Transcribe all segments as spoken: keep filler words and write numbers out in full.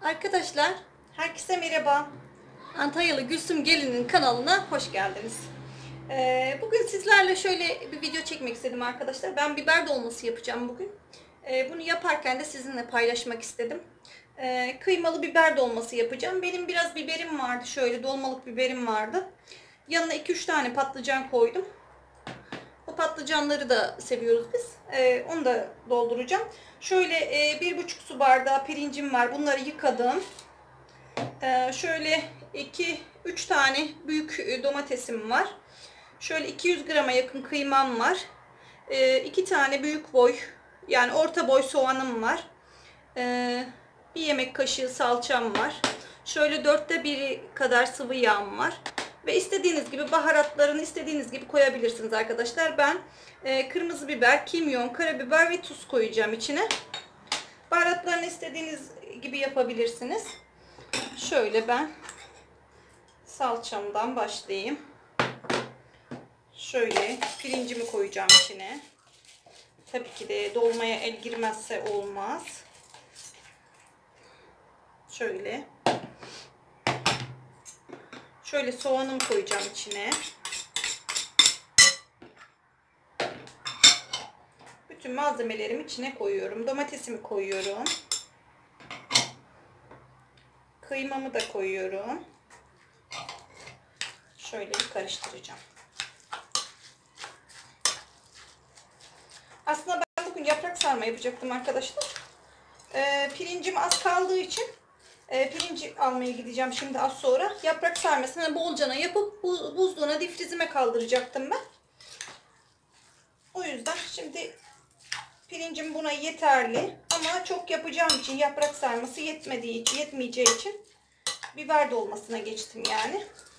Arkadaşlar, herkese merhaba. Antalyalı Gülsüm Gelin'in kanalına hoş geldiniz. Ee, bugün sizlerle şöyle bir video çekmek istedim arkadaşlar. Ben biber dolması yapacağım bugün. Ee, bunu yaparken de sizinle paylaşmak istedim. Ee, kıymalı biber dolması yapacağım. Benim biraz biberim vardı, şöyle dolmalık biberim vardı. Yanına iki üç tane patlıcan koydum. Bu patlıcanları da seviyoruz biz. Ee, onu da dolduracağım. Şöyle e, bir buçuk su bardağı pirincim var. Bunları yıkadım. Ee, şöyle iki üç tane büyük domatesim var. Şöyle iki yüz grama yakın kıymam var. Ee, iki tane büyük boy, yani orta boy soğanım var. Ee, bir yemek kaşığı salçam var. Şöyle dörtte biri kadar sıvı yağım var. Ve istediğiniz gibi baharatlarını istediğiniz gibi koyabilirsiniz arkadaşlar. Ben e, kırmızı biber, kimyon, karabiber ve tuz koyacağım içine. Baharatlarını istediğiniz gibi yapabilirsiniz. Şöyle ben salçamdan başlayayım. Şöyle pirincimi koyacağım içine. Tabii ki de dolmaya el girmezse olmaz. Şöyle. Şöyle soğanımı koyacağım içine. Bütün malzemelerimi içine koyuyorum. Domatesimi koyuyorum. Kıymamı da koyuyorum. Şöyle bir karıştıracağım. Aslında ben bugün yaprak sarma yapacaktım arkadaşlar. Ee, pirincim az kaldığı için e, pirinci almaya gideceğim şimdi az sonra. Yaprak sarmasını bolcana yapıp bu, buzluğuna difrizime kaldıracaktım ben. O yüzden şimdi pirincim buna yeterli. Ama çok yapacağım için, yaprak sarması yetmediği için, yetmeyeceği için biber dolmasına geçtim yani.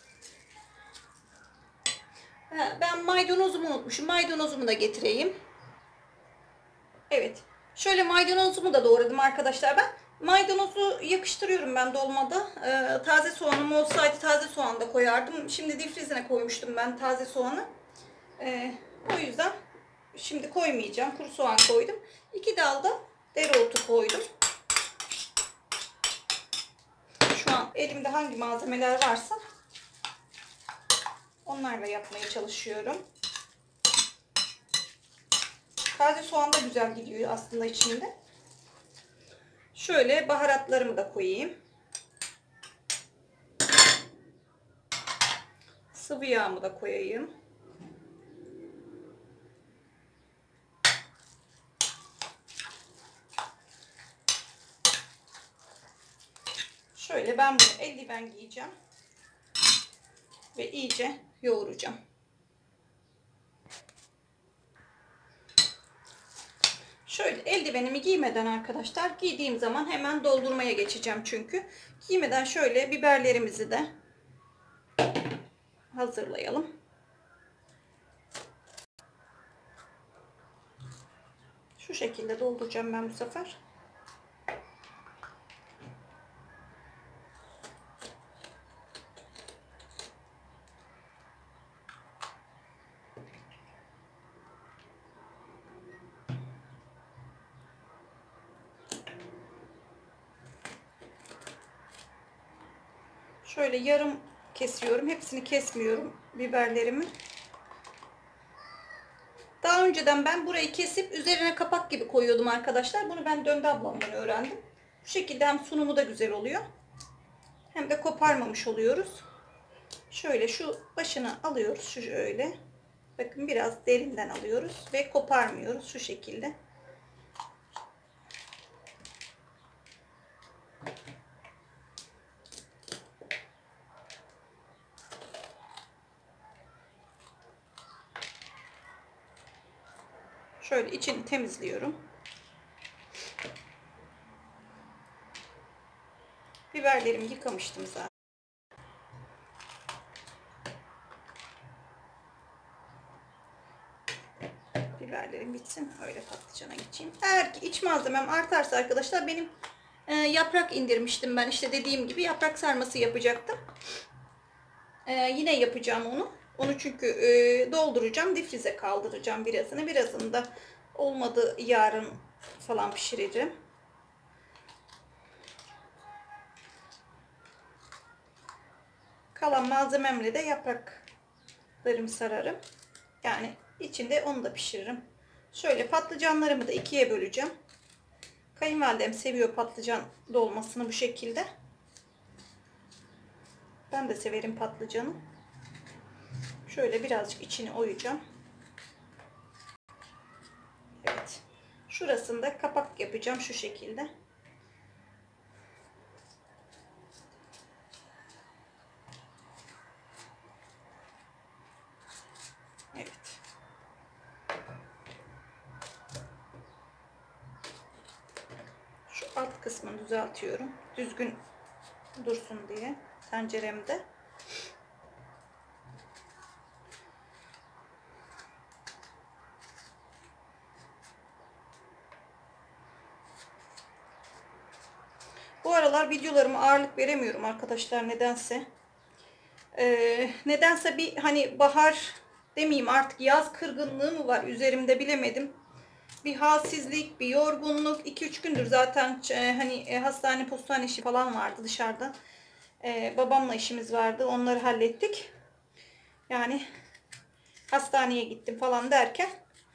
Ha, ben maydanozumu unutmuşum. Maydanozumu da getireyim. Evet. Şöyle maydanozumu da doğradım arkadaşlar ben. Maydanozu yakıştırıyorum ben dolmada. Ee, taze soğanım olsaydı taze soğan da koyardım. Şimdi difrizine koymuştum ben taze soğanı. Ee, o yüzden şimdi koymayacağım. Kuru soğan koydum. İki dal da dereotu koydum. Şu an elimde hangi malzemeler varsa onlarla yapmaya çalışıyorum. Taze soğan da güzel gidiyor aslında içinde. Şöyle baharatlarımı da koyayım. Sıvı yağımı da koyayım. Şöyle ben bunu eldiven giyeceğim. Ve iyice yoğuracağım. Şöyle eldivenimi giymeden arkadaşlar, giydiğim zaman hemen doldurmaya geçeceğim çünkü. Giymeden şöyle biberlerimizi de hazırlayalım. Şu şekilde dolduracağım ben bu sefer. Şöyle yarım kesiyorum. Hepsini kesmiyorum biberlerimi. Daha önceden ben burayı kesip üzerine kapak gibi koyuyordum arkadaşlar. Bunu ben Döndü ablamdan öğrendim. Bu şekilde hem sunumu da güzel oluyor, hem de koparmamış oluyoruz. Şöyle şu başını alıyoruz. Şu şöyle. Bakın biraz derinden alıyoruz ve koparmıyoruz şu şekilde. Şöyle içini temizliyorum. Biberlerimi yıkamıştım zaten. Biberlerim bitsin. Öyle patlıcana geçeyim. Eğer ki iç malzemem artarsa arkadaşlar, benim e, yaprak indirmiştim ben. İşte dediğim gibi yaprak sarması yapacaktım. E, yine yapacağım onu. Onu çünkü e, dolduracağım. Difrize kaldıracağım birazını. Birazını da olmadı yarın falan pişiririm. Kalan malzememle de yapraklarımı sararım. Yani içinde onu da pişiririm. Şöyle patlıcanlarımı da ikiye böleceğim. Kayınvalidem seviyor patlıcan dolmasını bu şekilde. Ben de severim patlıcanı. Şöyle birazcık içini oyacağım. Evet. Şurasında kapak yapacağım şu şekilde. Evet. Şu alt kısmını düzeltiyorum. Düzgün dursun diye tenceremde. Bu aralar videolarıma ağırlık veremiyorum arkadaşlar, nedense. Ee, nedense bir hani bahar demeyeyim artık, yaz kırgınlığı mı var üzerimde bilemedim. Bir halsizlik, bir yorgunluk. iki üç gündür zaten e, hani e, hastane postane işi falan vardı dışarıda. E, babamla işimiz vardı. Onları hallettik. Yani hastaneye gittim falan derken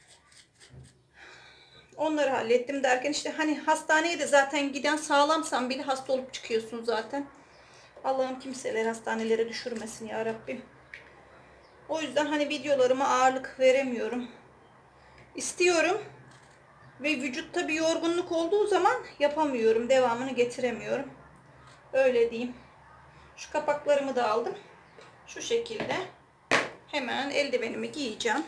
onları hallettim derken işte hani hastaneye de zaten giden sağlamsan bile hasta olup çıkıyorsun zaten. Allah'ım kimseleri hastanelere düşürmesin ya Rabbim. O yüzden hani videolarıma ağırlık veremiyorum. İstiyorum ve vücutta bir yorgunluk olduğu zaman yapamıyorum. Devamını getiremiyorum. Öyle diyeyim. Şu kapaklarımı da aldım. Şu şekilde. Hemen eldivenimi giyeceğim.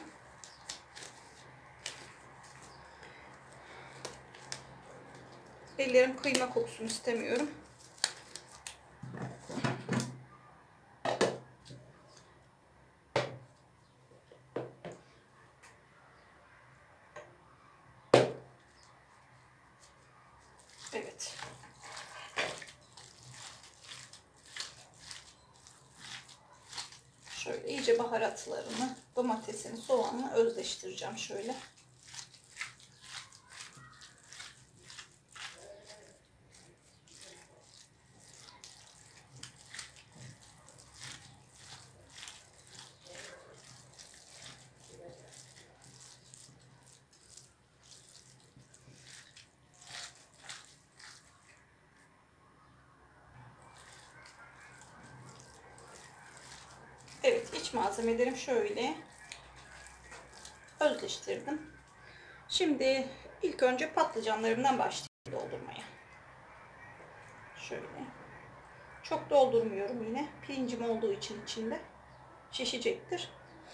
Ellerim kıyma kokusun istemiyorum. Evet. Şöyle iyice baharatlarını, domatesini, soğanla özleştireceğim şöyle. Evet, iç malzemelerim şöyle özleştirdim. Şimdi ilk önce patlıcanlarımdan başlayayım doldurmaya. Şöyle. Çok doldurmuyorum yine. Pirincim olduğu için içinde şişecektir.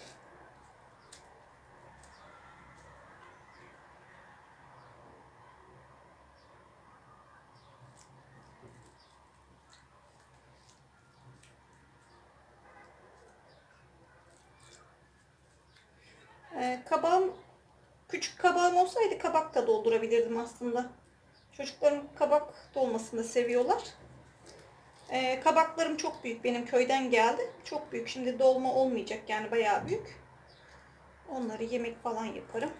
Ee, kabağım, küçük kabağım olsaydı kabak da doldurabilirdim aslında. Çocuklarım kabak dolmasını da seviyorlar. Ee, kabaklarım çok büyük. Benim köyden geldi. Çok büyük. Şimdi dolma olmayacak yani, bayağı büyük. Onları yemek falan yaparım.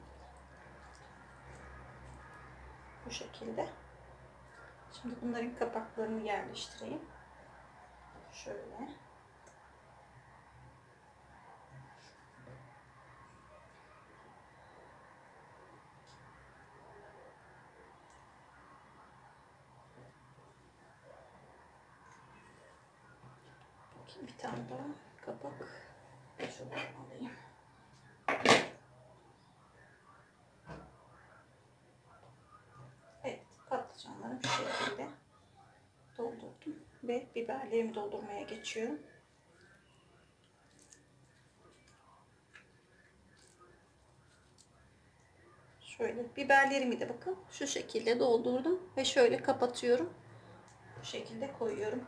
Bu şekilde. Şimdi bunların kapaklarını yerleştireyim. Şöyle. Bir tane daha kapak şuradan alayım. Evet, patlıcanlarım şu şekilde doldurdum ve biberlerimi doldurmaya geçiyorum. Şöyle biberlerimi de bakın şu şekilde doldurdum ve şöyle kapatıyorum. Bu şekilde koyuyorum.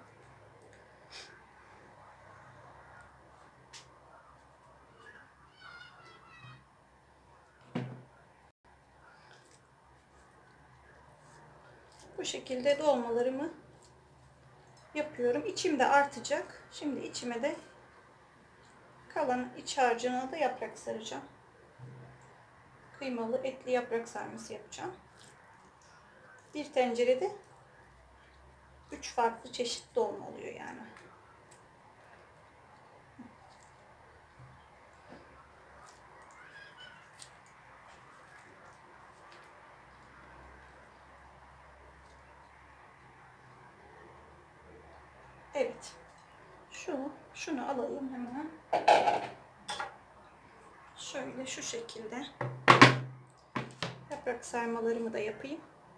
Bu şekilde dolmalarımı yapıyorum. İçim de artacak. Şimdi içime de kalan iç harcına da yaprak saracağım. Kıymalı etli yaprak sarması yapacağım. Bir tencerede üç farklı çeşit dolma oluyor yani. Evet. Şu, şunu alalım hemen. Şöyle şu şekilde. Yaprak sarmalarımı da yapayım.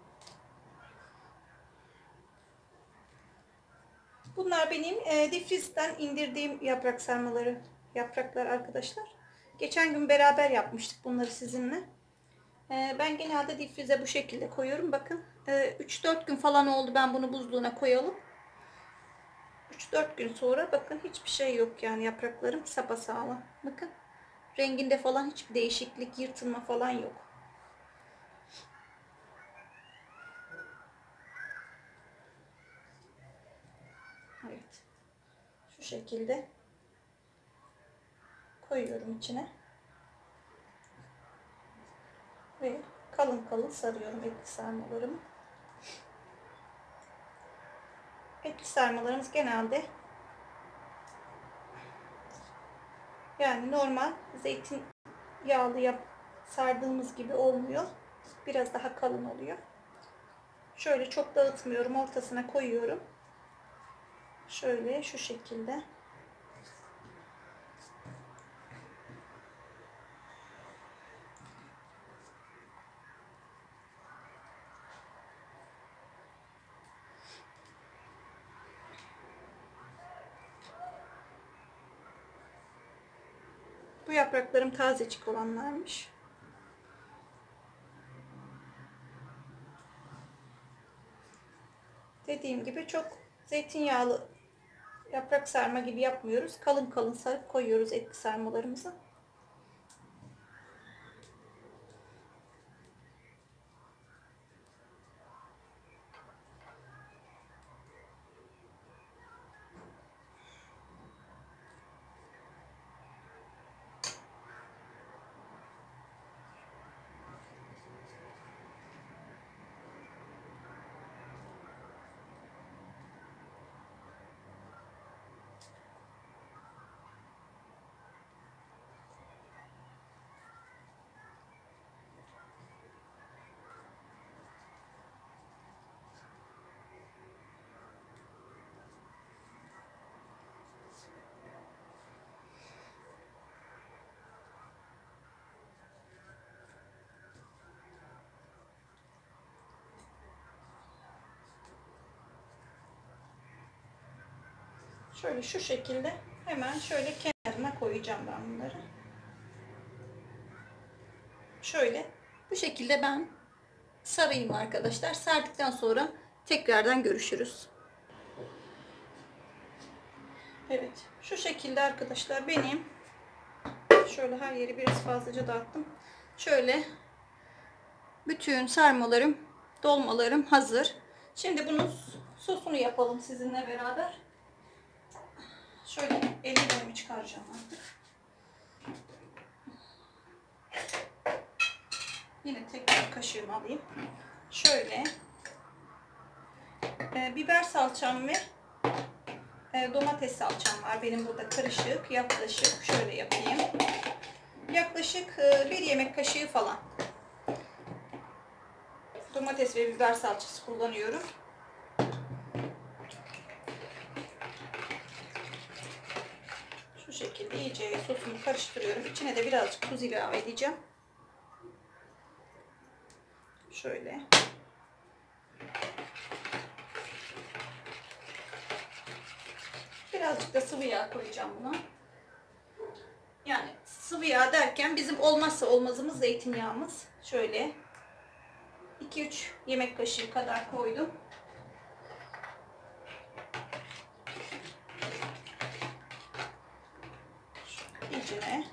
Bunlar benim e, difrizden indirdiğim yaprak sarmaları, yapraklar arkadaşlar. Geçen gün beraber yapmıştık bunları sizinle. E, ben genelde difrize bu şekilde koyuyorum. Bakın e, üç dört gün falan oldu ben bunu buzluğuna koyalım. üç dört gün sonra bakın hiçbir şey yok yani, yapraklarım sapasağlam. Bakın renginde falan hiçbir değişiklik, yırtılma falan yok. Evet. Şu şekilde koyuyorum içine. Ve kalın kalın sarıyorum etli sarmalarımı. Etli sarmalarımız genelde yani normal zeytin yağlı yap sardığımız gibi olmuyor. Biraz daha kalın oluyor. Şöyle çok dağıtmıyorum. Ortasına koyuyorum. Şöyle şu şekilde. Bu yapraklarım tazecik olanlarmış. Dediğim gibi çok zeytinyağlı yaprak sarma gibi yapmıyoruz. Kalın kalın sarıp koyuyoruz etli sarmalarımızı. Şöyle şu şekilde hemen şöyle kenarına koyacağım ben bunları. Şöyle bu şekilde ben sarayım arkadaşlar. Serdikten sonra tekrardan görüşürüz. Evet, şu şekilde arkadaşlar benim şöyle her yeri biraz fazlaca dağıttım. Şöyle bütün sarmalarım, dolmalarım hazır. Şimdi bunun sosunu yapalım sizinle beraber. Şöyle ellerimi çıkaracağım artık. Yine tekrar kaşığımı alayım. Şöyle e, biber salçam ve e, domates salçam var. Benim burada karışık. Yaklaşık şöyle yapayım. Yaklaşık e, bir yemek kaşığı falan domates ve biber salçası kullanıyorum. Şu şekilde iyice sosumu karıştırıyorum. İçine de birazcık tuz ilave edeceğim. Şöyle. Birazcık da sıvı yağ koyacağım buna. Yani sıvı yağ derken bizim olmazsa olmazımız zeytinyağımız. Şöyle iki üç yemek kaşığı kadar koydum. İçine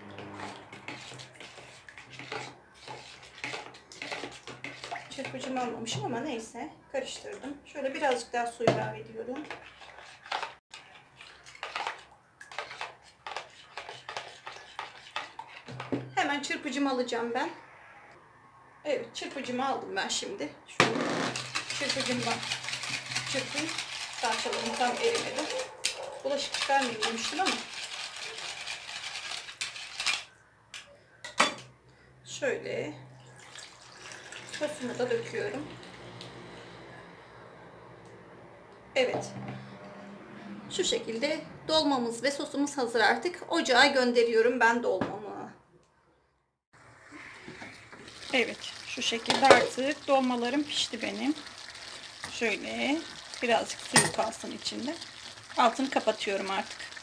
çırpıcımı almamışım ama neyse karıştırdım. Şöyle birazcık daha su ilave ediyorum. Hemen çırpıcımı alacağım ben. Evet, çırpıcımı aldım ben şimdi. Şunu çırpıcımdan çırpayım. Salçalarım tam erimedi. Bulaşık çıkarmayayım demiştim ama. Şöyle sosumu da döküyorum. Evet. Şu şekilde dolmamız ve sosumuz hazır artık. Ocağa gönderiyorum ben dolmamı. Evet, şu şekilde artık dolmalarım pişti benim. Şöyle birazcık suyu kalsın içinde. Altını kapatıyorum artık.